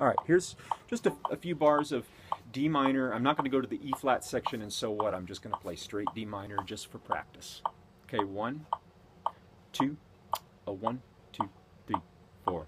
All right, here's just a few bars of D minor. I'm not going to go to the E flat section and so what. I'm just going to play straight D minor just for practice. Okay, 1, 2, a 1, 2, 3, 4.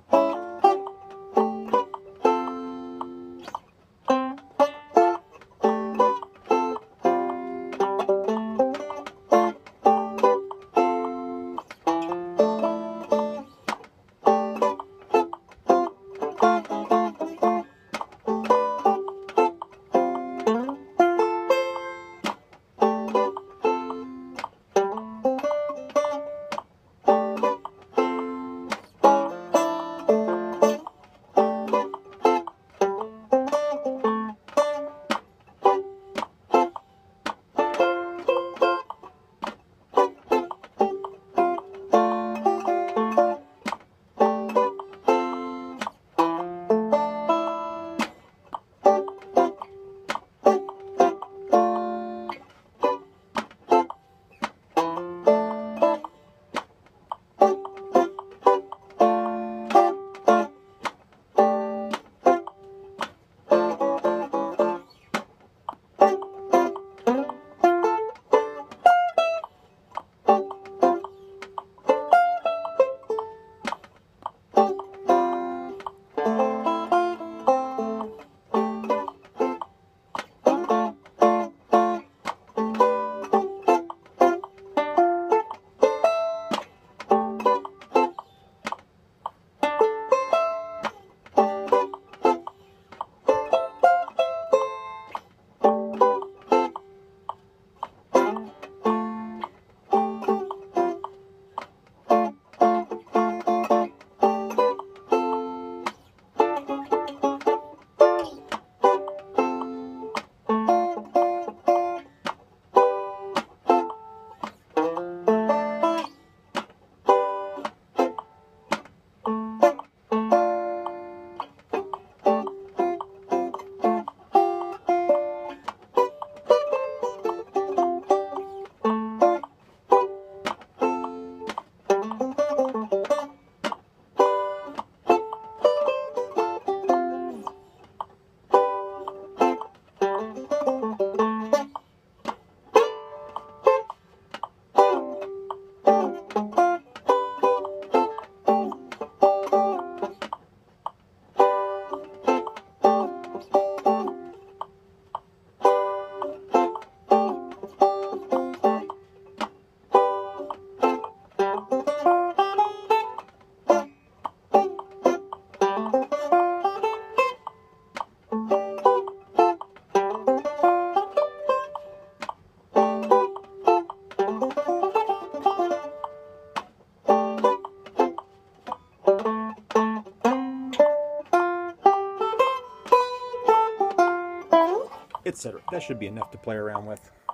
Etc. That should be enough to play around with.